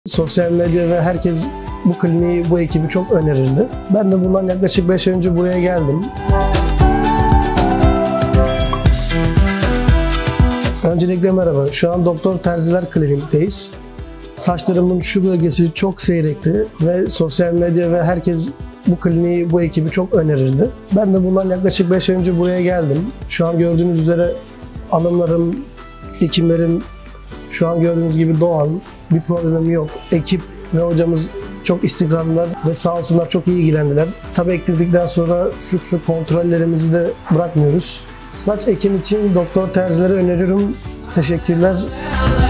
Sosyal medya ve herkes bu kliniği, bu ekibi çok önerirdi. Ben de bundan yaklaşık 5 ay önce buraya geldim. Öncelikle merhaba. Şu an Doktor Terziler Klinik'teyiz. Saçlarımın şu bölgesi çok seyrekti ve sosyal medya ve herkes bu kliniği, bu ekibi çok önerirdi. Ben de bundan yaklaşık 5 ay önce buraya geldim. Şu an gördüğünüz üzere alımlarım, ekimlerim şu an gördüğünüz gibi doğal, bir problemim yok. Ekip ve hocamız çok istikrarlılar ve sağ olsunlar çok iyi ilgilendiler. Tabii ektirdikten sonra sık sık kontrollerimizi de bırakmıyoruz. Saç ekim için Doktor Terziler'i öneriyorum. Teşekkürler.